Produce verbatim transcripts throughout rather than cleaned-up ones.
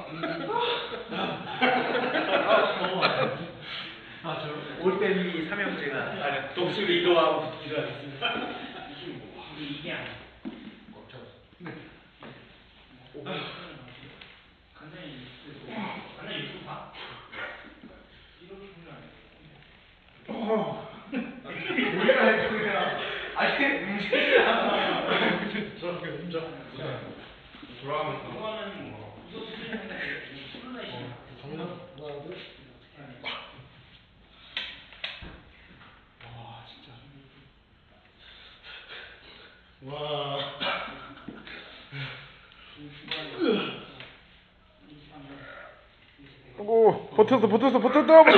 아, 저 올빼미 삼형제가 아니, 독수를 이동하고 기도하겠습니다. 우리 이게 아니야. 네. 간단히 간단히 유튜브 봐. 이렇게 보면 뭐야 그냥 아니 움직이잖아. 저렇게 혼자 돌아가면서. 이거는 뭐 이거 수준인데 플라이시. 정답 하나 둘. 와 진짜. 와. 오, 버텼어, 버텼어, 버텼다, 버텼다.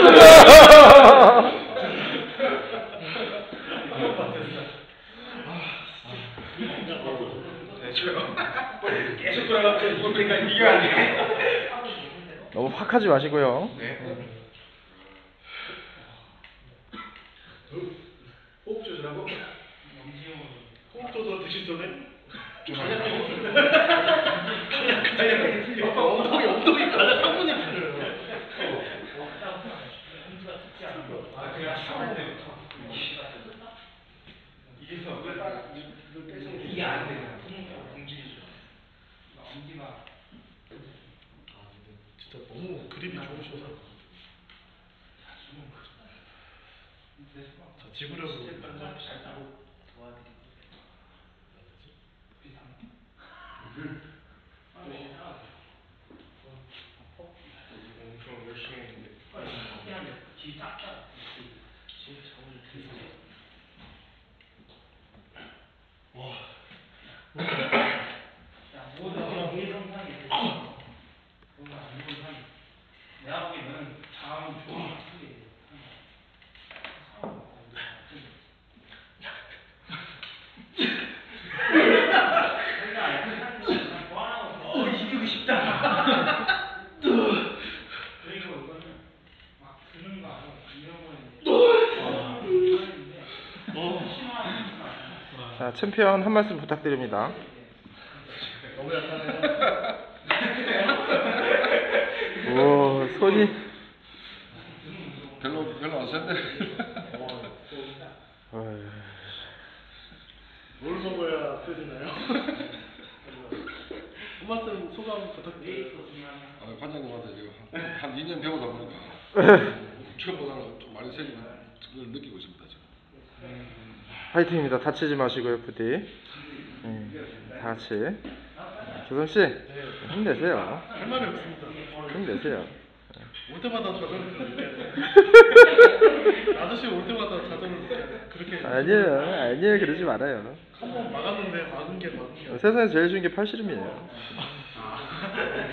네, 저요. 계속 돌아가면서 이번 때까지 이게 안 돼. 너무 확 하지 마시고요. 네. 호흡 조절하고. 호흡 조절 드실 전에. 가장 엉덩이 엉덩이 가장 한 번에 풀려요. 아 그냥 샤워할 때 이게 서 이게 안 돼. 움직이죠. 엄지가. 아 근데 진짜 너무 그립이 좋으셔서. 자 지구력으로. 엄청 열심히 했는데. 와. 모든 예성상이 있어. 내가 보기에는 다음 좋은 크게. 어 이기고 싶다. 그리고 이거는 막 드는 거 아니고 이런 거는 자, 챔피언 한 말씀 부탁드립니다. 너무 약하네요. 오, 손이. 별로 별로 안 센데. 어휴. 뭘 먹어야 뜨지나요? 한 말씀 소감 부탁드립니다. 아, 관장님한테 지금 한, 한 이 년 배우다 보니까 처음보다는 좀 많이 세지는 그걸 느끼고 있습니다 지금. 화이팅입니다. 다치지 마시고요, 부디. 네, 다 같이. 조선씨, 힘내세요. 할 말이 없습니다. 힘내세요. 올 때마다 좌절을 아저씨 올 때마다 좌절을 그렇게 아니에요, 아니에요, 그러지 말아요. 한 번 막았는데 막은 게 막은 게 세상에서 제일 쉬운 게 팔씨름이에요.